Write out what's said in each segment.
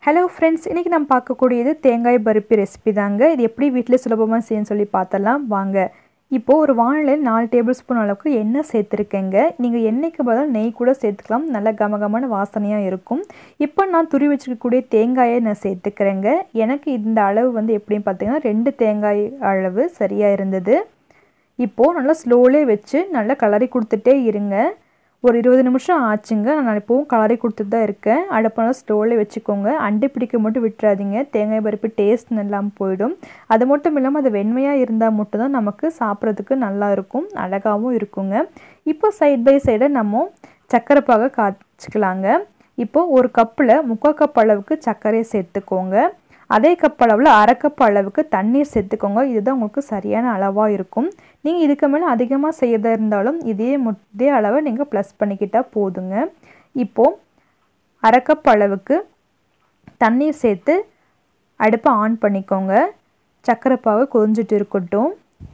Hello friends, இன்றைக்கி நம்ம பார்க்கக்கூடியது தேங்காய் பருப்பி ரெசிபி தாங்க. இது எப்படி வீட்டில் சுலபமாக செய்யணும்னு சொல்லி பார்த்தலாம் வாங்க. இப்போது ஒரு வானிலையில் 4 டேபிள் ஸ்பூன் அளவுக்கு எண்ணெய் சேர்த்துருக்கேங்க. நீங்கள் எண்ணெய்க்கு பதில் நெய் கூட சேர்த்துக்கலாம். நல்ல கமகமான வாசனையாக இருக்கும். இப்போ நான் துருவி வச்சுக்கக்கூடிய தேங்காயை நான் சேர்த்துக்கிறேங்க. எனக்கு இந்த அளவு வந்து எப்படின்னு பார்த்தீங்கன்னா 2 தேங்காய் அளவு சரியாக இருந்தது. இப்போது நல்லா ஸ்லோலே வச்சு நல்லா கிளறி கொடுத்துட்டே இருங்க. ஒரு 20 நிமிஷம் ஆச்சுங்க. நான் இப்போவும் கலரி கொடுத்துட்டு தான் இருக்கேன். அடுப்பெல்லாம் ஸ்லோவில் வச்சுக்கோங்க. அண்டை பிடிக்க மட்டும் விட்டுறாதீங்க. தேங்காய் பருப்பு டேஸ்ட் இல்லாமல் போயிடும். அது மட்டும் இல்லாமல் அது வெண்மையாக இருந்தால் மட்டும்தான் நமக்கு சாப்பிட்றதுக்கு நல்லா இருக்கும், அழகாகவும் இருக்குங்க. இப்போ சைட் பை சைடாக நம்ம சர்க்கரை பாகை காய்ச்சிக்கலாங்க. இப்போது ஒரு கப்பில் 3/4 கப் அளவுக்கு சர்க்கரையை சேர்த்துக்கோங்க. அதே கப் அளவில் 1/2 கப் அளவுக்கு தண்ணீர் சேர்த்துக்கோங்க. இதுதான் உங்களுக்கு சரியான அளவாக இருக்கும். நீங்கள் இதுக்கு மேலே அதிகமாக செய்யறதா இருந்தாலும் இதே அளவை நீங்கள் ப்ளஸ் பண்ணிக்கிட்டால் போதுங்க. இப்போது 1/2 கப் அளவுக்கு தண்ணீர் சேர்த்து அடுப்பை ஆன் பண்ணிக்கோங்க. சர்க்கரை பாகு கொதிஞ்சிட்டு இருக்கட்டும்.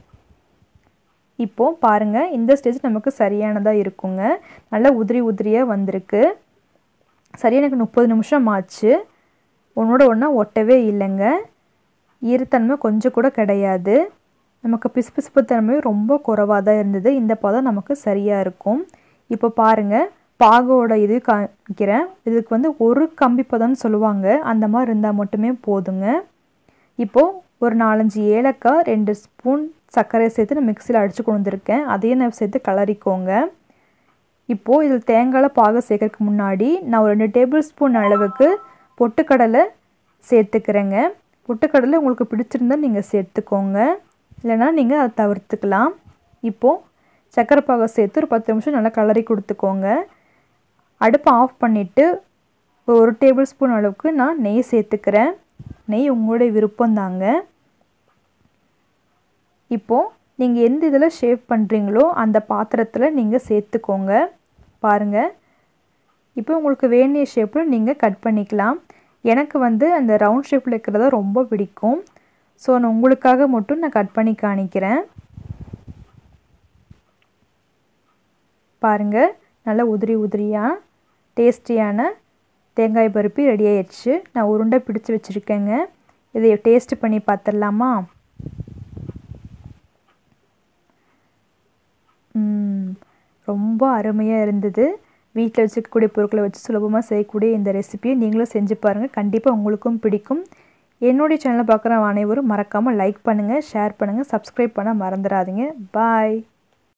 இப்போது பாருங்கள், இந்த ஸ்டேஜ் நமக்கு சரியானதாக இருக்குங்க. நல்லா உதிரி உதிரியாக வந்திருக்கு. சரியாக எனக்கு 30 நிமிஷம் ஆச்சு. ஒன்றோட ஒன்றா ஒட்டவே இல்லைங்க. ஈரத்தன்மை கொஞ்சம் கூட கிடையாது. நமக்கு பிசுபிசுப்பு தன்மையும் ரொம்ப குறைவாக தான் இருந்தது. இந்த பதம் நமக்கு சரியாக இருக்கும். இப்போ பாருங்கள், பாகோட இது காமிக்கிறேன். இதுக்கு வந்து ஒரு கம்பி பதம்னு சொல்லுவாங்க. அந்த மாதிரி இருந்தால் மட்டுமே போதுங்க. இப்போது ஒரு 4-5 ஏலக்காய், 2 ஸ்பூன் சர்க்கரை சேர்த்து நான் மிக்சியில் அடித்து கொண்டு வந்திருக்கேன். அதையும் நான் சேர்த்து கிளறிக்கோங்க. இப்போது இதில் தேங்காயில் பாகு சேர்க்கறதுக்கு முன்னாடி நான் ஒரு 2 டேபிள் ஸ்பூன் அளவுக்கு பொட்டுக்கடலை சேர்த்துக்கிறேங்க. பொட்டுக்கடலை உங்களுக்கு பிடிச்சிருந்தால் நீங்கள் சேர்த்துக்கோங்க, இல்லைனா நீங்கள் அதை தவிர்த்துக்கலாம். இப்போது சர்க்கரை பாகை சேர்த்து ஒரு 10 நிமிஷம் நல்லா கிளறி கொடுத்துக்கோங்க. அடுப்பை ஆஃப் பண்ணிவிட்டு ஒரு டேபிள் ஸ்பூன் அளவுக்கு நான் நெய் சேர்த்துக்கிறேன். நெய் உங்களுடைய விருப்பம்தாங்க. இப்போது நீங்கள் எந்த இதில் ஷேப் பண்ணுறீங்களோ அந்த பாத்திரத்தில் நீங்கள் சேர்த்துக்கோங்க. பாருங்கள், இப்போ உங்களுக்கு வேண்டிய ஷேப்பில் நீங்கள் கட் பண்ணிக்கலாம். எனக்கு வந்து அந்த ரவுண்ட் ஷேப்பில் இருக்கிறதா ரொம்ப பிடிக்கும். ஸோ நான் உங்களுக்காக மட்டும் நான் கட் பண்ணி காணிக்கிறேன். பாருங்கள், நல்லா உதிரி உதிரியாக டேஸ்டியான தேங்காய் பருப்பி ரெடி ஆயிடுச்சு. நான் உருண்டை பிடிச்சி வச்சுருக்கேங்க. இதை டேஸ்ட் பண்ணி பார்த்துடலாமா? ரொம்ப அருமையாக இருந்தது. வீட்டில் வச்சுக்கக்கூடிய பொருட்களை வச்சு சுலபமாக செய்யக்கூடிய இந்த ரெசிபியை நீங்களும் செஞ்சு பாருங்கள். கண்டிப்பாக உங்களுக்கும் பிடிக்கும். என்னுடைய சேனலை பார்க்குற அனைவரும் மறக்காமல் லைக் பண்ணுங்கள், ஷேர் பண்ணுங்கள், சப்ஸ்கிரைப் பண்ண மறந்துடாதீங்க. பாய்.